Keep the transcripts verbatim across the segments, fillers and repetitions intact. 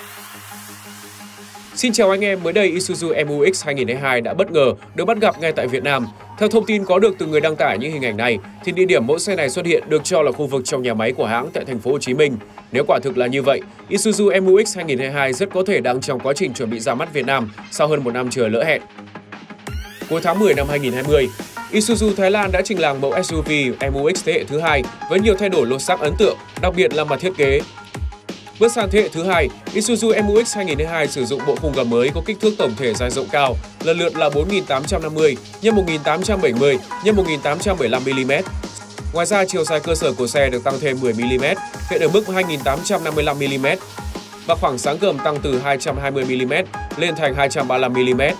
Xin chào anh em, mới đây Isuzu em u ích hai nghìn không trăm hai mươi hai đã bất ngờ được bắt gặp ngay tại Việt Nam. Theo thông tin có được từ người đăng tải những hình ảnh này, thì địa điểm mẫu xe này xuất hiện được cho là khu vực trong nhà máy của hãng tại thành phố Hồ Chí Minh. Nếu quả thực là như vậy, Isuzu em u ích hai nghìn không trăm hai mươi hai rất có thể đang trong quá trình chuẩn bị ra mắt Việt Nam sau hơn một năm chờ lỡ hẹn. Cuối tháng mười năm hai nghìn không trăm hai mươi, Isuzu Thái Lan đã trình làng mẫu ét u vê em u ích thế hệ thứ hai với nhiều thay đổi lột xác ấn tượng, đặc biệt là mặt thiết kế. Bước sang thế hệ thứ hai, Isuzu em u ích hai nghìn không trăm hai mươi hai sử dụng bộ khung gầm mới có kích thước tổng thể dài rộng cao, lần lượt là bốn nghìn tám trăm năm mươi nhân một nghìn tám trăm bảy mươi nhân một nghìn tám trăm bảy mươi lăm mi-li-mét. Ngoài ra, chiều dài cơ sở của xe được tăng thêm mười mi-li-mét, hiện ở mức hai nghìn tám trăm năm mươi lăm mi-li-mét, và khoảng sáng gầm tăng từ hai trăm hai mươi mi-li-mét lên thành hai trăm ba mươi lăm mi-li-mét.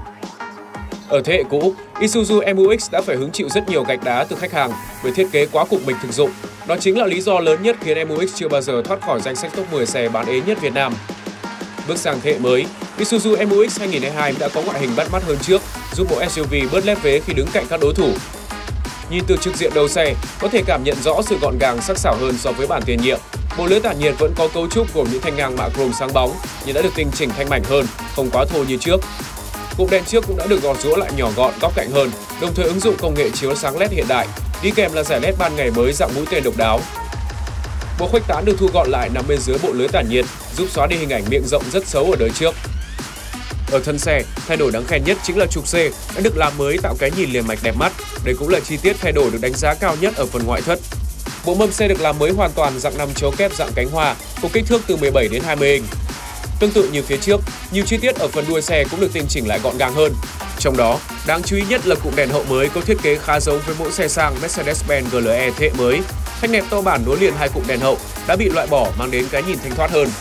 Ở thế hệ cũ, Isuzu em u ích đã phải hứng chịu rất nhiều gạch đá từ khách hàng với thiết kế quá cục mịch thực dụng. Đó chính là lý do lớn nhất khiến em u ích chưa bao giờ thoát khỏi danh sách top mười xe bán ế nhất Việt Nam. Bước sang thế hệ mới, Isuzu em u ích hai nghìn không trăm hai mươi hai đã có ngoại hình bắt mắt hơn trước, giúp bộ ét u vê bớt lép vế khi đứng cạnh các đối thủ. Nhìn từ trực diện đầu xe, có thể cảm nhận rõ sự gọn gàng sắc sảo hơn so với bản tiền nhiệm. Bộ lưới tản nhiệt vẫn có cấu trúc gồm những thanh ngang mạ chrome sáng bóng, nhưng đã được tinh chỉnh thanh mảnh hơn, không quá thô như trước. Cụm đèn trước cũng đã được gọt giũa lại nhỏ gọn, góc cạnh hơn, đồng thời ứng dụng công nghệ chiếu sáng led hiện đại, đi kèm là giải led ban ngày mới dạng mũi tên độc đáo. Bộ khuếch tán được thu gọn lại nằm bên dưới bộ lưới tản nhiệt, giúp xóa đi hình ảnh miệng rộng rất xấu ở đời trước. Ở thân xe, thay đổi đáng khen nhất chính là trục C đã được làm mới tạo cái nhìn liền mạch đẹp mắt. Đây cũng là chi tiết thay đổi được đánh giá cao nhất ở phần ngoại thất. Bộ mâm xe được làm mới hoàn toàn dạng năm chấu kép dạng cánh hoa, có kích thước từ mười bảy đến hai mươi inch. Tương tự như phía trước, nhiều chi tiết ở phần đuôi xe cũng được tinh chỉnh lại gọn gàng hơn. Trong đó, đáng chú ý nhất là cụm đèn hậu mới có thiết kế khá giống với mẫu xe sang Mercedes-Benz giê lờ e thế hệ mới. Thanh nẹp to bản nối liền hai cụm đèn hậu đã bị loại bỏ, mang đến cái nhìn thanh thoát hơn.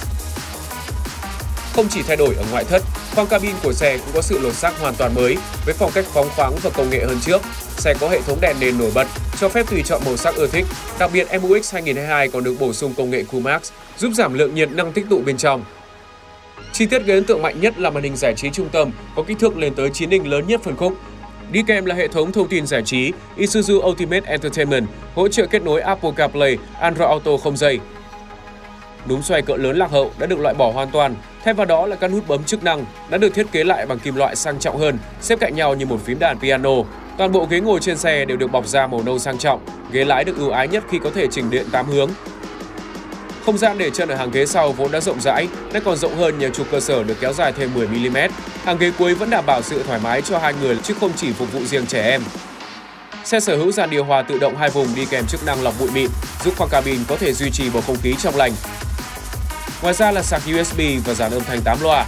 Không chỉ thay đổi ở ngoại thất, khoang cabin của xe cũng có sự lột xác hoàn toàn mới với phong cách phóng khoáng và công nghệ hơn trước. Xe có hệ thống đèn nền nổi bật, cho phép tùy chọn màu sắc ưa thích. Đặc biệt, em u ích hai nghìn không trăm hai mươi hai còn được bổ sung công nghệ Cool Max, giúp giảm lượng nhiệt năng tích tụ bên trong. Chi tiết gây ấn tượng mạnh nhất là màn hình giải trí trung tâm có kích thước lên tới chín inch lớn nhất phân khúc. Đi kèm là hệ thống thông tin giải trí Isuzu Ultimate Entertainment, hỗ trợ kết nối Apple CarPlay, Android Auto không dây. Núm xoay cỡ lớn lạc hậu đã được loại bỏ hoàn toàn, thay vào đó là các nút bấm chức năng đã được thiết kế lại bằng kim loại sang trọng hơn, xếp cạnh nhau như một phím đàn piano. Toàn bộ ghế ngồi trên xe đều được bọc da màu nâu sang trọng, ghế lái được ưu ái nhất khi có thể chỉnh điện tám hướng. Không gian để chân ở hàng ghế sau vốn đã rộng rãi, nay còn rộng hơn nhờ trục cơ sở được kéo dài thêm mười mi-li-mét. Hàng ghế cuối vẫn đảm bảo sự thoải mái cho hai người chứ không chỉ phục vụ riêng trẻ em. Xe sở hữu dàn điều hòa tự động hai vùng đi kèm chức năng lọc bụi mịn, giúp khoang cabin có thể duy trì bầu không khí trong lành. Ngoài ra là sạc u ét bê và dàn âm thanh tám loa.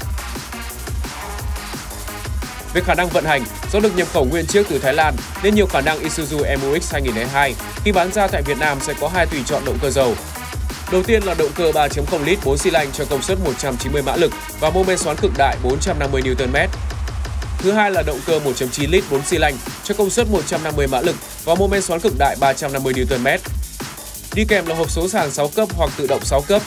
Về khả năng vận hành, do được nhập khẩu nguyên chiếc từ Thái Lan nên nhiều khả năng Isuzu em u ích hai nghìn không trăm hai mươi hai khi bán ra tại Việt Nam sẽ có hai tùy chọn động cơ dầu. Đầu tiên là động cơ ba chấm không lít bốn xi lanh cho công suất một trăm chín mươi mã lực và mô men xoắn cực đại bốn trăm năm mươi niu tơn mét. Thứ hai là động cơ một chấm chín lít bốn xi lanh cho công suất một trăm năm mươi mã lực và mô men xoắn cực đại ba trăm năm mươi niu tơn mét. Đi kèm là hộp số sàn sáu cấp hoặc tự động sáu cấp.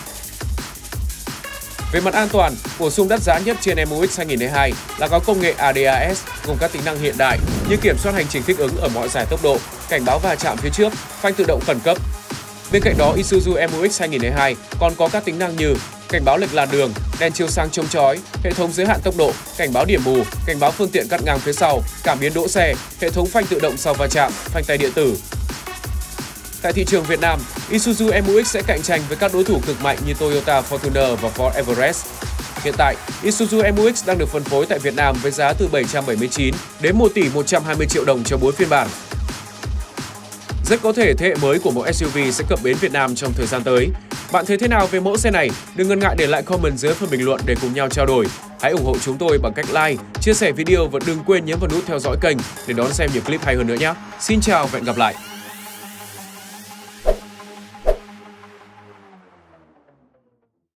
Về mặt an toàn, bổ sung đắt giá nhất trên em u ích hai nghìn không trăm hai mươi hai là có công nghệ a đê a ét cùng các tính năng hiện đại như kiểm soát hành trình thích ứng ở mọi giải tốc độ, cảnh báo va chạm phía trước, phanh tự động khẩn cấp. Bên cạnh đó, Isuzu em u ích hai nghìn không trăm hai mươi hai còn có các tính năng như cảnh báo lệch làn đường, đèn chiếu sáng chống chói, hệ thống giới hạn tốc độ, cảnh báo điểm mù, cảnh báo phương tiện cắt ngang phía sau, cảm biến đỗ xe, hệ thống phanh tự động sau va chạm, phanh tay điện tử. Tại thị trường Việt Nam, Isuzu em u ích sẽ cạnh tranh với các đối thủ cực mạnh như Toyota Fortuner và Ford Everest. Hiện tại, Isuzu em u ích đang được phân phối tại Việt Nam với giá từ bảy trăm bảy mươi chín đến một tỷ một trăm hai mươi triệu đồng cho bốn phiên bản. Rất có thể thế hệ mới của mẫu ét u vê sẽ cập bến Việt Nam trong thời gian tới. Bạn thấy thế nào về mẫu xe này? Đừng ngần ngại để lại comment dưới phần bình luận để cùng nhau trao đổi. Hãy ủng hộ chúng tôi bằng cách like, chia sẻ video và đừng quên nhấn vào nút theo dõi kênh để đón xem nhiều clip hay hơn nữa nhé. Xin chào và hẹn gặp lại!